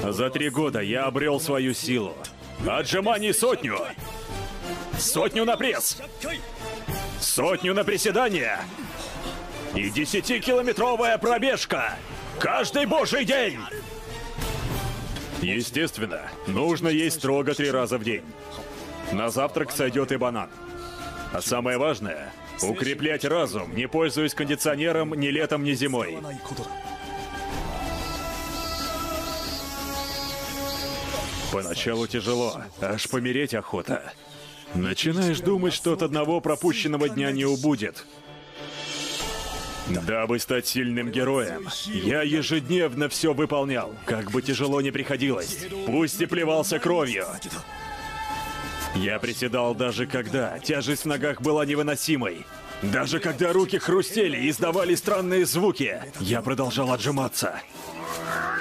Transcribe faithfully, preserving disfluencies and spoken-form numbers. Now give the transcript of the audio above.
За три года я обрел свою силу. Отжиманий сотню. Сотню на пресс. Сотню на приседания. И десятикилометровая пробежка. Каждый божий день. Естественно, нужно есть строго три раза в день. На завтрак сойдет и банан. А самое важное — укреплять разум, не пользуясь кондиционером ни летом, ни зимой. Поначалу тяжело, аж помереть охота. Начинаешь думать, что от одного пропущенного дня не убудет. Дабы стать сильным героем, я ежедневно все выполнял, как бы тяжело ни приходилось, пусть и плевался кровью. Я приседал даже когда тяжесть в ногах была невыносимой. Даже когда руки хрустели и издавали странные звуки, я продолжал отжиматься.